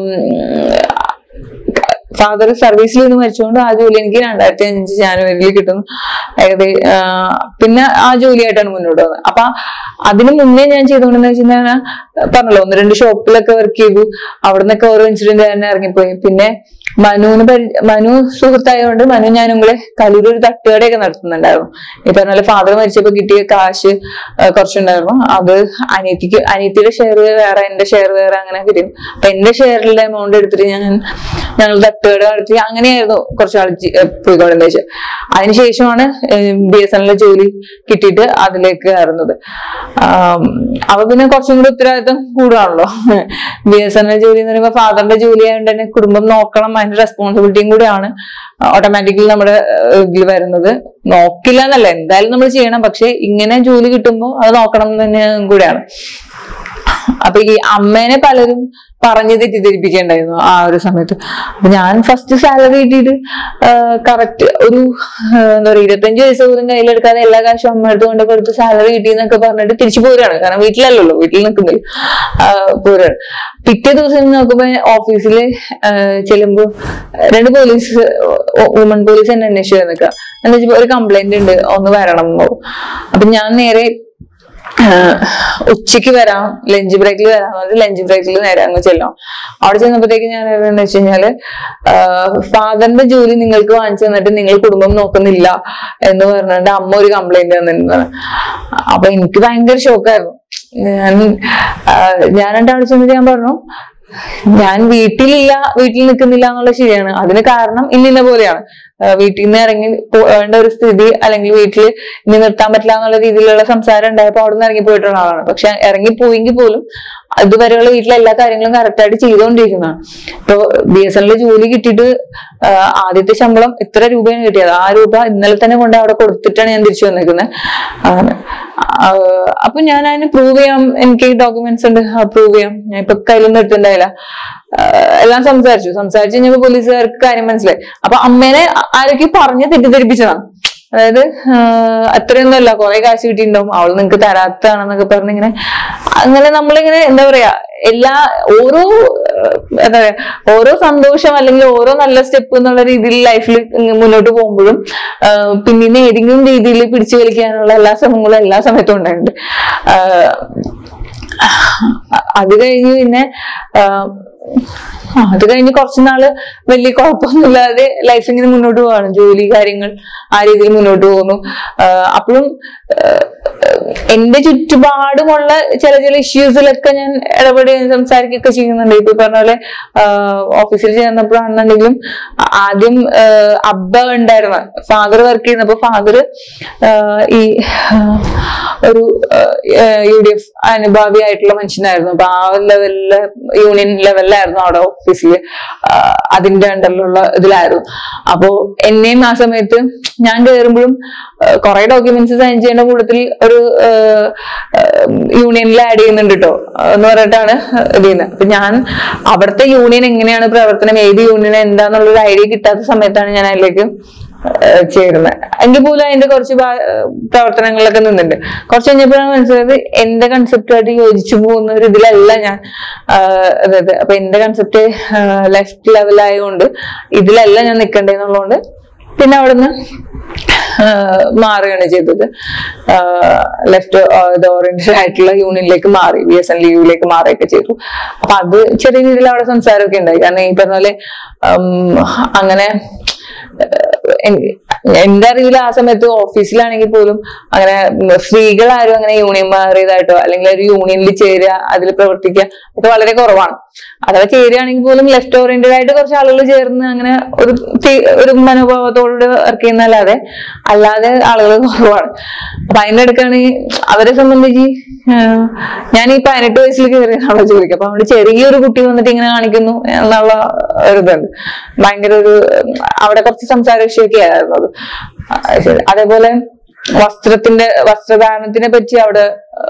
ഫാദർ സർവീസിൽ നിന്ന് മരിച്ചുകൊണ്ട് ആ ജോലി എനിക്ക് 2005 ജാനുവരിയിൽ കിട്ടുന്നു. പിന്നെ ആ ജോലിയായിട്ടാണ് മുന്നോട്ട് വന്നത്. അപ്പൊ അതിന് മുന്നേ ഞാൻ ചെയ്തുകൊണ്ടെന്ന് വെച്ച് കഴിഞ്ഞാൽ പറഞ്ഞല്ലോ 1-2 ഷോപ്പിലൊക്കെ വർക്ക് ചെയ്തു. അവിടെ നിന്നൊക്കെ ഓരോ ഇൻസിഡന്റ് തന്നെ ഇറങ്ങിപ്പോയി. പിന്നെ മനു സുഹൃത്തായതുകൊണ്ട് മനു ഞാനും കൂടെ കലൂർ ഒരു തട്ടുകടയൊക്കെ നടത്തുന്നുണ്ടായിരുന്നു. ഈ പറഞ്ഞ പോലെ ഫാദർ മരിച്ചപ്പോ കിട്ടിയ കാശ് കുറച്ചുണ്ടായിരുന്നു. അത് അനിയത്തിയുടെ ഷെയർ വേറെ, എന്റെ ഷെയർ വേറെ, അങ്ങനെ കിട്ടിയിരുന്നു. അപ്പൊ എന്റെ ഷെയറിലെ എമൗണ്ട് എടുത്തിട്ട് ഞങ്ങൾ തട്ടുകട നടത്തി. അങ്ങനെയായിരുന്നു കുറച്ചാൾ പോയിക്കൊണ്ടെന്ന് വെച്ചാൽ. അതിനുശേഷമാണ് BSNL ജോലി കിട്ടിയിട്ട് അതിലേക്ക് കയറുന്നത്. അപ്പൊ പിന്നെ കുറച്ചും കൂടി ഉത്തരവാദിത്വം കൂടുതലാണല്ലോ. BSNL ജോലി എന്ന് പറയുമ്പോൾ ഫാദറിന്റെ ജോലി ആയതുകൊണ്ട് തന്നെ കുടുംബം നോക്കണം, അതിന്റെ റെസ്പോൺസിബിലിറ്റിയും കൂടിയാണ് ഓട്ടോമാറ്റിക്കലി നമ്മുടെ ഇതിൽ വരുന്നത്. നോക്കില്ല എന്നല്ല, എന്തായാലും നമ്മൾ ചെയ്യണം. പക്ഷെ ഇങ്ങനെ ജോലി കിട്ടുമ്പോൾ അത് നോക്കണം എന്ന് തന്നെ കൂടെയാണ്. അപ്പൊ ഈ അമ്മേനെ പലരും പറഞ്ഞ് തെറ്റിദ്ധരിപ്പിക്കേണ്ടായിരുന്നു ആ ഒരു സമയത്ത്. അപ്പൊ ഞാൻ ഫസ്റ്റ് സാലറി കിട്ടിയിട്ട് കറക്റ്റ് ഒരു എന്താ പറയുക 25 വയസ്സ് പോലും കയ്യിലെടുക്കാതെ എല്ലാ കാശും അമ്മ എടുത്ത് കൊണ്ട് കൊടുത്ത് സാലറി കിട്ടിയെന്നൊക്കെ പറഞ്ഞിട്ട് തിരിച്ചു പോരുകയാണ്. കാരണം വീട്ടിലല്ലല്ലോ, വീട്ടിൽ നിൽക്കുന്നില്ല, പോരുകയാണ്. പിറ്റേ ദിവസം നോക്കുമ്പോ ഓഫീസിൽ ചെല്ലുമ്പോ 2 പോലീസ്, വുമൺ പോലീസ് എന്നെ അന്വേഷിച്ചു നിൽക്കുക. എന്താ വെച്ചാൽ ഒരു കംപ്ലൈന്റ് ഉണ്ട്, ഒന്ന് വരണം എന്നോ. അപ്പൊ ഞാൻ നേരെ ഉച്ചക്ക് വരാം, ലഞ്ച് ബ്രേക്കിൽ വരാം, ലഞ്ച് ബ്രേക്കിൽ നേരെ അങ്ങ് ചെല്ലാം. അവിടെ ചെന്നപ്പോഴത്തേക്ക് ഞാൻ എന്താണെന്ന് വെച്ച് കഴിഞ്ഞാല് ഫാദറിന്റെ ജോലി നിങ്ങൾക്ക് വാങ്ങിച്ചു തന്നിട്ട് നിങ്ങൾ കുടുംബം നോക്കുന്നില്ല എന്ന് പറഞ്ഞിട്ട് അമ്മ ഒരു കംപ്ലൈന്റ് തന്നിരുന്നതാണ്. അപ്പൊ എനിക്ക് ഭയങ്കര ഷോക്കായിരുന്നു. ഞാൻ അവിടെ ചെന്നിട്ട് ഞാൻ പറഞ്ഞു, ഞാൻ വീട്ടിൽ നിൽക്കുന്നില്ല എന്നുള്ള ശരിയാണ്, അതിന് കാരണം ഇന്ന പോലെയാണ്. വീട്ടിൽ നിന്ന് ഇറങ്ങി പോകേണ്ട ഒരു സ്ഥിതി, അല്ലെങ്കിൽ വീട്ടിൽ ഇനി നിർത്താൻ പറ്റില്ല എന്നുള്ള രീതിയിലുള്ള സംസാരം ഉണ്ടായപ്പോ അവിടെ നിന്ന് ഇറങ്ങി പോയിട്ടുള്ള ആളാണ്. പക്ഷെ ഇറങ്ങിപ്പോയെങ്കിൽ പോലും അതുവരെയുള്ള വീട്ടിലെ എല്ലാ കാര്യങ്ങളും കറക്റ്റായിട്ട് ചെയ്തുകൊണ്ടിരിക്കുന്നതാണ്. ഇപ്പൊ BSNL ജോലി കിട്ടിയിട്ട് ആദ്യത്തെ ശമ്പളം ഇത്ര രൂപയാണ് കിട്ടിയത്. ആ രൂപ ഇന്നലെ തന്നെ കൊണ്ട് അവിടെ കൊടുത്തിട്ടാണ് ഞാൻ തിരിച്ചു വന്നിരിക്കുന്നത്. അപ്പൊ ഞാൻ അതിന് പ്രൂവ് ചെയ്യാം, എനിക്ക് ഡോക്യുമെന്റ്സ് ഉണ്ട്, പ്രൂവ് ചെയ്യാം. ഞാൻ ഇപ്പൊ കയ്യിലൊന്നും എടുത്തിട്ടുണ്ടായില്ല. എല്ലാം സംസാരിച്ചു കഴിഞ്ഞപ്പോ പോലീസുകാർക്ക് കാര്യം മനസ്സിലായി. അപ്പൊ അമ്മേനെ ആരൊക്കെ പറഞ്ഞ് തെറ്റിദ്ധരിപ്പിച്ചതാണ്. അതായത് അത്രയൊന്നുമല്ല, കുറെ കാശ് കിട്ടിയിട്ടുണ്ടാവും, അവൾ നിങ്ങക്ക് തരാത്താണെന്നൊക്കെ പറഞ്ഞിങ്ങനെ. അങ്ങനെ നമ്മളിങ്ങനെ എന്താ പറയാ, ഓരോ സന്തോഷം അല്ലെങ്കിൽ ഓരോ നല്ല സ്റ്റെപ്പ് എന്നുള്ള രീതിയിൽ ലൈഫിൽ മുന്നോട്ട് പോകുമ്പോഴും പിന്നീട് ഏതെങ്കിലും രീതിയിൽ പിടിച്ചു വലിക്കാനുള്ള എല്ലാ ശ്രമങ്ങളും എല്ലാ സമയത്തും ഉണ്ടായിട്ടുണ്ട്. അത് കഴിഞ്ഞ് കുറച്ചുനാള് വലിയ കുഴപ്പമൊന്നുമില്ലാതെ ലൈഫ് ഇങ്ങനെ മുന്നോട്ട് പോവാണ്. ജോലി കാര്യങ്ങൾ ആ രീതിയിൽ മുന്നോട്ട് പോകുന്നു. അപ്പോഴും എന്റെ ചുറ്റുപാടുമുള്ള ചില ഇഷ്യൂസിലൊക്കെ ഞാൻ ഇടപെടുകയും സംസാരിക്കുകയൊക്കെ ചെയ്യുന്നുണ്ട്. ഇപ്പൊ പറഞ്ഞ പോലെ ഓഫീസിൽ ചേർന്നപ്പോഴാണെന്നുണ്ടെങ്കിലും ആദ്യം അബ്ബ ഉണ്ടായിരുന്നു, ഫാദർ വർക്ക് ചെയ്യുന്നപ്പോ ഫാദർ ഈ ഒരു UDF അനുഭാവിയായിട്ടുള്ള മനുഷ്യനായിരുന്നു. അപ്പൊ ആ ലെവലില് യൂണിയൻ ലെവലിലായിരുന്നു അവിടെ ഓഫീസിൽ, അതിന്റെ അണ്ടറിലുള്ള ഇതിലായിരുന്നു. അപ്പോ എന്നെയും ആ സമയത്ത് ഞാൻ കയറുമ്പോഴും കുറെ ഡോക്യുമെന്റ്സ് സൈൻ ചെയ്യേണ്ട കൂട്ടത്തിൽ ഒരു യൂണിയനിൽ ആഡ് ചെയ്യുന്നുണ്ട് കേട്ടോ എന്ന് പറഞ്ഞിട്ടാണ് ഇത് ചെയ്യുന്നത്. അപ്പൊ ഞാൻ അവിടുത്തെ യൂണിയൻ എങ്ങനെയാണ് പ്രവർത്തനം, ഏത് യൂണിയൻ എന്താന്നുള്ളൊരു ഐഡിയ കിട്ടാത്ത സമയത്താണ് ഞാൻ അതിലേക്ക് ചേരുന്നത്. എങ്കിൽ പോലും അതിന്റെ കുറച്ച് പ്രവർത്തനങ്ങളിലൊക്കെ നിന്നുണ്ട്. കുറച്ച് കഴിഞ്ഞപ്പോഴാണ് മനസ്സിലായത് എന്റെ കൺസെപ്റ്റുമായിട്ട് യോജിച്ചു പോകുന്ന ഒരു ഇതിലല്ല ഞാൻ. അതായത് അപ്പൊ എന്റെ കൺസെപ്റ്റ് ലെഫ്റ്റ് ലെവലായതുകൊണ്ട് ഇതിലല്ല ഞാൻ നിൽക്കേണ്ടതെന്നുള്ളതുകൊണ്ട് പിന്നെ അവിടുന്ന് മാറുകയാണ് ചെയ്തത്. ലെഫ്റ്റ് ഓറിയന്റഡ് ആയിട്ടുള്ള യൂണിയനിലേക്ക് മാറി, BSNL ലേക്ക് മാറുകയൊക്കെ ചെയ്തു. അപ്പൊ അത് ചെറിയ രീതിയിൽ അവിടെ സംസാരമൊക്കെ ഉണ്ടായി. കാരണം ഈ പറഞ്ഞ പോലെ അങ്ങനെ എന്റെ അറിവിൽ ആ സമയത്ത് ഓഫീസിലാണെങ്കിൽ പോലും അങ്ങനെ സ്ത്രീകളാരും അങ്ങനെ യൂണിയൻ മാറിയതായിട്ടോ അല്ലെങ്കിൽ ഒരു യൂണിയനിൽ ചേരുക അതിൽ പ്രവർത്തിക്കുക ഒക്കെ വളരെ കുറവാണ്. അഥവാ ചേരുകയാണെങ്കിൽ പോലും ലെഫ്റ്റ് ഓറിയന്റഡ് ആയിട്ട് കുറച്ച് ആളുകൾ ചേർന്ന് അങ്ങനെ ഒരു മനോഭാവത്തോട് വർക്ക് ചെയ്യുന്നല്ലാതെ അല്ലാതെ ആളുകൾ കുറവാണ്. അപ്പൊ അതിന്റെ അടുക്കാണെങ്കിൽ അവരെ സംബന്ധിച്ച് ഞാൻ ഈ 18 വയസ്സിൽ കയറിയാണല്ലോ ജോലിക്ക്. അപ്പൊ അവിടെ ചെറിയൊരു കുട്ടി വന്നിട്ട് ഇങ്ങനെ കാണിക്കുന്നു എന്നുള്ള ഒരു ഇതുണ്ട്. ഭയങ്കര ഒരു അവിടെ കുറച്ച് സംസാര വിഷയമൊക്കെ ആയിരുന്നു അത്. അതേപോലെ വസ്ത്രധാരണത്തിനെ പറ്റി അവിടെ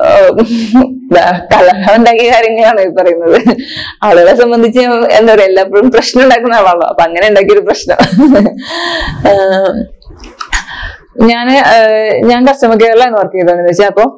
കലഹം ഉണ്ടാക്കിയ കാര്യങ്ങളാണ് ഈ പറയുന്നത്. ആളുകളെ സംബന്ധിച്ച് എന്താ പറയാ, എല്ലാപ്പോഴും പ്രശ്നം ഉണ്ടാക്കുന്ന ആളാണല്ലോ. അപ്പൊ അങ്ങനെ ഉണ്ടാക്കിയൊരു പ്രശ്നം. ഞാൻ കസ്റ്റമർ കെയറിലാണ് വർക്ക് ചെയ്തതെന്ന് വെച്ചാൽ അപ്പൊ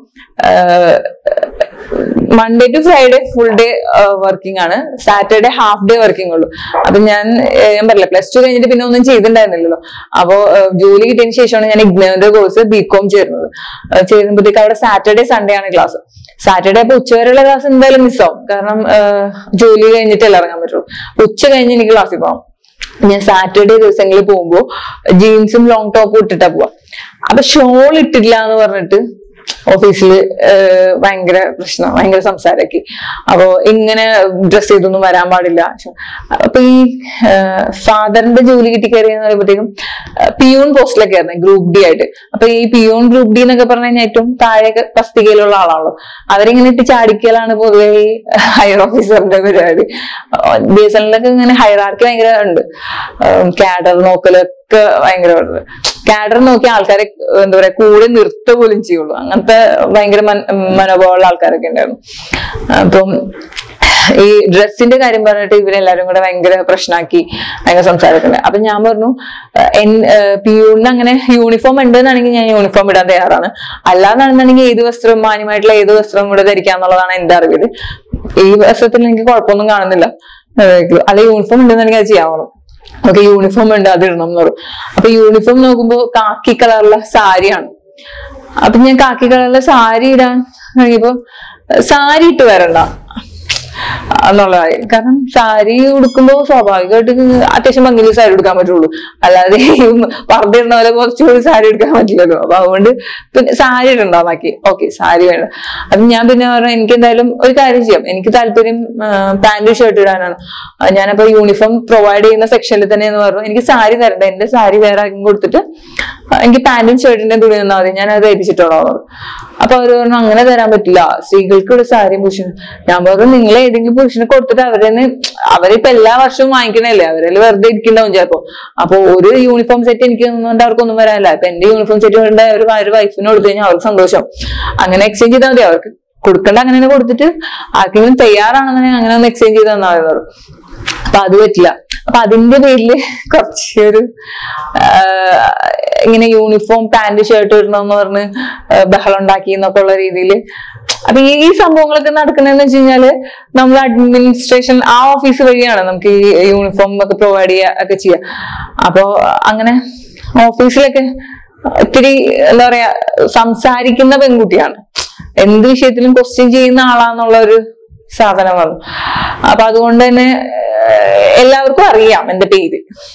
Monday to Friday full day working ആണ്, സാറ്റർഡേ ഹാഫ് ഡേ വർക്കിംഗ് ഉള്ളൂ. അപ്പൊ ഞാൻ പറയില്ല, +2 കഴിഞ്ഞിട്ട് പിന്നെ ഒന്നും ചെയ്തിട്ടുണ്ടായിരുന്നില്ലല്ലോ. അപ്പോ ജോലി കിട്ടിയതിന് ശേഷമാണ് ഞാൻ ഇഗ്നോന്റെ കോഴ്സ് BCom ചേരുന്നത്. ചേരുമ്പോഴത്തേക്ക് അവിടെ സാറ്റർഡേ സൺഡേ ആണ് ക്ലാസ്. സാറ്റർഡേ അപ്പൊ ഉച്ചവരെയുള്ള ക്ലാസ് എന്തായാലും മിസ്സാവും, കാരണം ജോലി കഴിഞ്ഞിട്ടല്ലേ ഇറങ്ങാൻ പറ്റുള്ളൂ. ഉച്ച കഴിഞ്ഞ് എനിക്ക് ക്ലാസ്സിൽ പോകാം. ഞാൻ സാറ്റർഡേ ദിവസങ്ങളിൽ പോകുമ്പോ ജീൻസും ലോങ് ടോപ്പും ഇട്ടിട്ടാ പോവാ. അപ്പൊ ഷോൾ ഇട്ടില്ല എന്ന് പറഞ്ഞിട്ട് ഓഫീസിൽ ഭയങ്കര പ്രശ്നം, ഭയങ്കര സംസാരമൊക്കെ. അപ്പൊ ഇങ്ങനെ ഡ്രസ് ചെയ്തൊന്നും വരാൻ പാടില്ല. അപ്പൊ ഈ ഫാദറിന്റെ ജോലി കിട്ടി കയറിയെന്ന് പറയുമ്പോഴത്തേക്കും പിയൂൺ പോസ്റ്റിലൊക്കെ ആയിരുന്നു, ഗ്രൂപ്പ് ഡി ആയിട്ട്. അപ്പൊ ഈ പിയൂൺ ഗ്രൂപ്പ് ഡി എന്നൊക്കെ പറഞ്ഞു കഴിഞ്ഞാൽ ഏറ്റവും താഴെ തസ്തികയിലുള്ള ആളാണല്ലോ. അവരിങ്ങനെ ഇട്ട് ചാടിക്കലാണ് പൊതുവെ ഈ ഹയർ ഓഫീസറിന്റെ പരിപാടി. ബി എസ് എല്ലിലൊക്കെ ഇങ്ങനെ ഹൈറാർക്കി ഭയങ്കര ഉണ്ട്, കാഡർ നോക്കലൊക്കെ ഭയങ്കര. കാഡർ നോക്കി ആൾക്കാരെ എന്താ പറയാ കൂടെ നിർത്തുക പോലും ചെയ്യുള്ളൂ, അങ്ങനത്തെ ഭയങ്കര മനോഭാവമുള്ള ആൾക്കാരൊക്കെ ഉണ്ടായിരുന്നു. അപ്പം ഈ ഡ്രസ്സിന്റെ കാര്യം പറഞ്ഞിട്ട് ഇവരെല്ലാരും കൂടെ ഭയങ്കര പ്രശ്നമാക്കി, ഭയങ്കര സംസാരമൊക്കെ. അപ്പൊ ഞാൻ പറഞ്ഞു പിയൂണിന് അങ്ങനെ യൂണിഫോം ഉണ്ടെന്നാണെങ്കിൽ ഞാൻ യൂണിഫോം ഇടാൻ തയ്യാറാണ്, അല്ലാന്നാണെന്നുണ്ടെങ്കിൽ ഏത് വസ്ത്രം, മാന്യമായിട്ടുള്ള ഏത് വസ്ത്രം കൂടെ ധരിക്കാന്നുള്ളതാണ് എന്റെ അറിവില്. ഈ വസ്ത്രത്തിൽ എനിക്ക് കുഴപ്പമൊന്നും കാണുന്നില്ല, അല്ല യൂണിഫോം ഉണ്ടെന്നുണ്ടെങ്കിൽ അത് ചെയ്യാവണം. ഓക്കെ, യൂണിഫോം ഉണ്ട്, അത് ഇടണം എന്ന് പറയും. അപ്പൊ യൂണിഫോം നോക്കുമ്പോ കാക്കി കളറുള്ള സാരിയാണ്. അപ്പൊ ഞാൻ കാക്കി കളറിലെ സാരി ഇടാൻ തുടങ്ങിയപ്പോ സാരി ഇട്ട് വരണ്ട എന്നുള്ളതായി. കാരണം സാരി ഉടുക്കുമ്പോ സ്വാഭാവികമായിട്ട് അത്യാവശ്യം ഭംഗിയിൽ സാരി എടുക്കാൻ പറ്റുള്ളൂ, അല്ലാതെ പർദ്ദ ഇടുന്ന പോലെ കുറച്ചുകൂടി സാരി എടുക്കാൻ പറ്റില്ലല്ലോ. അപ്പൊ അതുകൊണ്ട് പിന്നെ സാരി ഇടണ്ടാക്കി. ഓക്കെ, സാരി വേണ്ട. അപ്പൊ ഞാൻ പിന്നെ പറഞ്ഞു എനിക്ക് എന്തായാലും ഒരു കാര്യം ചെയ്യാം, എനിക്ക് താല്പര്യം പാന്റും ഷർട്ട് ഇടാനാണ്. ഞാനപ്പോ യൂണിഫോം പ്രൊവൈഡ് ചെയ്യുന്ന സെക്ഷനിൽ തന്നെ എന്ന് പറഞ്ഞു എനിക്ക് സാരി തരണ്ട, എന്റെ സാരി വേറെ ആക്കി കൊടുത്തിട്ട് എനിക്ക് പാന്റും ഷർട്ടിന്റെ തുണി തന്നാൽ മതി, ഞാൻ അത് ധരിച്ചിട്ടോളാം. അപ്പൊ അവര് പറഞ്ഞു അങ്ങനെ തരാൻ പറ്റില്ല, സ്ത്രീകൾക്ക് ഇവിടെ സാരിയും പുരുഷനും. ഞാൻ പറഞ്ഞു നിങ്ങൾ ഏതെങ്കിലും പുരുഷനെ കൊടുത്തിട്ട് അവരിപ്പോ എല്ലാ വർഷവും വാങ്ങിക്കണല്ലേ, അവരിൽ വെറുതെ ഇരിക്കണ്ടാവും ചിലപ്പോ. അപ്പൊ ഒരു യൂണിഫോം സെറ്റ് എനിക്ക് തന്നുകൊണ്ട് അവർക്കൊന്നും വരാനില്ല. ഇപ്പൊ എന്റെ യൂണിഫോം സെറ്റ് കൊണ്ട് ഒരു വൈഫിന് കൊടുത്തു കഴിഞ്ഞാൽ അവർക്ക് സന്തോഷം, അങ്ങനെ എക്സ്ചേഞ്ച് ചെയ്താൽ മതി. അവർക്ക് കൊടുക്കേണ്ട അങ്ങനെ തന്നെ കൊടുത്തിട്ട് ആർക്കെങ്കിലും തയ്യാറാണെന്നുണ്ടെങ്കിൽ അങ്ങനെ ഒന്ന് എക്സ്ചേഞ്ച് ചെയ്ത് തന്നാൽ മതി. അപ്പൊ അത് പറ്റില്ല. അപ്പൊ അതിന്റെ പേരില് കുറച്ചൊരു ഇങ്ങനെ യൂണിഫോം പാന്റ് ഷർട്ട് ഇടണമെന്ന് പറഞ്ഞ് ബഹളം ഉണ്ടാക്കി എന്നൊക്കെ ഉള്ള രീതിയിൽ. അപ്പൊ ഈ സംഭവങ്ങളൊക്കെ നടക്കണെന്ന് വെച്ച് കഴിഞ്ഞാല് നമ്മൾ അഡ്മിനിസ്ട്രേഷൻ ആ ഓഫീസ് വഴിയാണ് നമുക്ക് ഈ യൂണിഫോം ഒക്കെ പ്രൊവൈഡ് ഒക്കെ ചെയ്യാം. അപ്പൊ അങ്ങനെ ഓഫീസിലൊക്കെ ഒത്തിരി എന്താ പറയാ സംസാരിക്കുന്ന പെൺകുട്ടിയാണ്, എന്ത് വിഷയത്തിലും ക്വസ്റ്റ്യൻ ചെയ്യുന്ന ആളാന്നുള്ള ഒരു സാധനം വന്നു. അപ്പൊ അതുകൊണ്ട് തന്നെ എല്ലാവർക്കും അറിയാം എന്റെ പേര്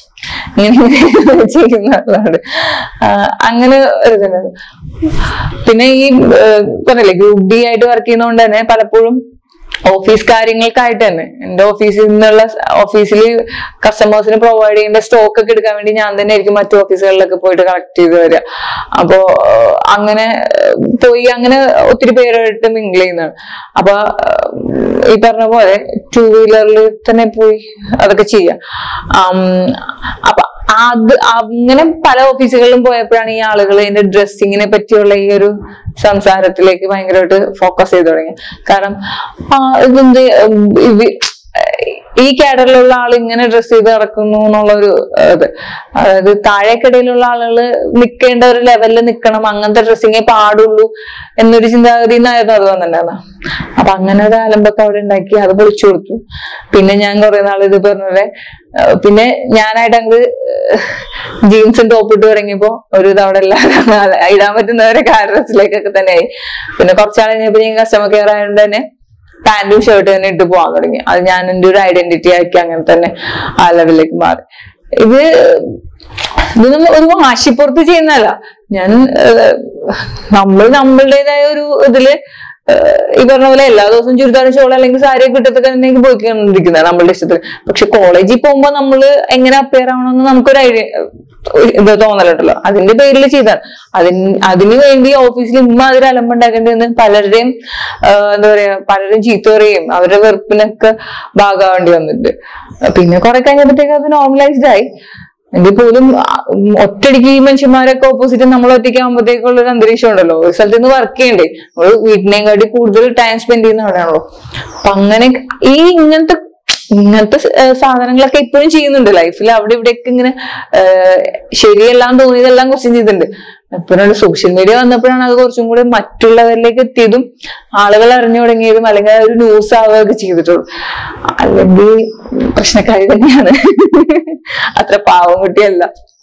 ഇങ്ങനെ ചെയ്യുന്നതാണ്. അങ്ങനെ ഒരു പിന്നെ ഈ പറഞ്ഞില്ലേ ഗ്രൂപ്പ് ഡി ആയിട്ട് വർക്ക് ചെയ്യുന്നതുകൊണ്ട് തന്നെ പലപ്പോഴും ഓഫീസ് കാര്യങ്ങൾക്കായിട്ട് തന്നെ എന്റെ ഓഫീസിൽ കസ്റ്റമേഴ്സിന് പ്രൊവൈഡ് ചെയ്യേണ്ട സ്റ്റോക്ക് ഒക്കെ എടുക്കാൻ വേണ്ടി ഞാൻ തന്നെ ആയിരിക്കും മറ്റു ഓഫീസുകളിലൊക്കെ പോയിട്ട് കളക്ട് ചെയ്ത് വരിക. അപ്പോ അങ്ങനെ അങ്ങനെ ഒത്തിരി പേരായിട്ട് മിങ്കിൾ ചെയ്യുന്നതാണ്. അപ്പൊ ഈ പറഞ്ഞ പോലെ 2 വീലറിൽ തന്നെ പോയി അതൊക്കെ ചെയ്യാം. അപ്പൊ അങ്ങനെ പല ഓഫീസുകളിലും പോയപ്പോഴാണ് ഈ ആളുകൾ ഇതിന്റെ ഡ്രസ്സിങ്ങിനെ പറ്റിയുള്ള ഈ ഒരു സംസാരത്തിലേക്ക് ഭയങ്കരമായിട്ട് ഫോക്കസ് ചെയ്ത് തുടങ്ങി. കാരണം ഇതെന്ത് ഈ കാഡറിലുള്ള ആൾ ഇങ്ങനെ ഡ്രസ് ചെയ്ത് നടക്കുന്നു എന്നുള്ളൊരു ഇത്, അതായത് താഴേക്കിടയിലുള്ള ആളുകൾ നിൽക്കേണ്ട ഒരു ലെവലിൽ നിൽക്കണം, അങ്ങനത്തെ ഡ്രസ്സിങ്ങേ പാടുള്ളൂ എന്നൊരു ചിന്താഗതി നിന്നായിരുന്നു അത് വന്നിട്ടുണ്ടായിരുന്നു. അപ്പൊ അങ്ങനെ ഒരു അലമ്പൊക്കെ അവിടെ ഉണ്ടാക്കി അത് പൊളിച്ചു കൊടുത്തു. പിന്നെ ഞാൻ കുറെ നാൾ ഇത് പറഞ്ഞ പിന്നെ ഞാനായിട്ട് അങ്ങ് ജീൻസും ടോപ്പ് ഇട്ട് തുടങ്ങിയപ്പോ ഒരു ഇതവിടെ എല്ലാവരും ഇടാൻ പറ്റുന്നവരെ ഡ്രസ്സിലേക്കൊക്കെ തന്നെ ആയി. പിന്നെ കുറച്ചാൾ കഴിഞ്ഞപ്പോ ഞാൻ കസ്റ്റമർ കെയർ ആയതുകൊണ്ട് തന്നെ പാന്റും ഷർട്ടും തന്നെ ഇട്ട് പോകാൻ തുടങ്ങി. അത് ഞാൻ എന്റെ ഒരു ഐഡന്റിറ്റി ആക്കി അങ്ങനെ തന്നെ ആ ലെവലിലേക്ക് മാറി. ഇതൊന്നും ഒരു വാശിപ്പുറത്ത് ചെയ്യുന്നതല്ല, ഞാൻ നമ്മളുടേതായ ഒരു ഇതില് ഈ പറഞ്ഞ പോലെ എല്ലാ ദിവസവും ചുരിദാർ ഷോൾ അല്ലെങ്കിൽ സാരിയൊക്കെ ഇട്ടൊക്കെ തന്നെ പോയിക്കൊണ്ടിരിക്കുന്നത് നമ്മളുടെ ഇഷ്ടത്തിൽ. പക്ഷെ കോളേജിൽ പോകുമ്പോ നമ്മള് എങ്ങനെ അപ്പയർ ആവണമെന്ന് നമുക്കൊരു ഇത് തോന്നലുണ്ടല്ലോ, അതിന്റെ പേരിൽ ചെയ്താണ്. അതിനു വേണ്ടി ഓഫീസിൽ ഇമ്മാതിരി അലമ്പുണ്ടാക്കേണ്ടി വന്ന് പലരുടെയും എന്താ പറയാ പലരും ചീത്ത പറയുകയും അവരുടെ വെറുപ്പിനൊക്കെ ഭാഗമാവേണ്ടി വന്നിട്ട് പിന്നെ കുറെ കഴിഞ്ഞപ്പോഴത്തേക്ക് അത് നോർമലൈസ്ഡ് ആയി. എങ്കിൽ പോലും ഒറ്റയടിക്ക് ഈ മനുഷ്യന്മാരൊക്കെ ഓപ്പോസിറ്റ് നമ്മൾ ഒറ്റയ്ക്കാകുമ്പോഴത്തേക്കുള്ള ഒരു അന്തരീക്ഷം ഉണ്ടല്ലോ. ഒരു സ്ഥലത്ത് നിന്ന് വർക്ക് ചെയ്യണ്ടേ, നമ്മൾ വീട്ടിനെയും കാട്ടി കൂടുതൽ ടൈം സ്പെൻഡ് ചെയ്യുന്ന അവിടെയാണല്ലോ. അപ്പൊ അങ്ങനെ ഇങ്ങനത്തെ സാധനങ്ങളൊക്കെ ഇപ്പോഴും ചെയ്യുന്നുണ്ട് ലൈഫിൽ. അവിടെ ഇവിടെയൊക്കെ ഇങ്ങനെ ശരിയെല്ലാം തോന്നിയതെല്ലാം ക്വസ്റ്റ്യൻ ചെയ്തിട്ടുണ്ട്. എപ്പോഴാണ് സോഷ്യൽ മീഡിയ വന്നപ്പോഴാണ് അത് കുറച്ചും കൂടി മറ്റുള്ളവരിലേക്ക് എത്തിയതും ആളുകൾ അറിഞ്ഞു തുടങ്ങിയതും അല്ലെങ്കിൽ ഒരു ന്യൂസ് ആവുകയൊക്കെ ചെയ്തിട്ടുള്ളൂ. അല്ലെങ്കിൽ പ്രശ്നക്കാരി തന്നെയാണ്, അത്ര പാവം കുട്ടിയല്ല.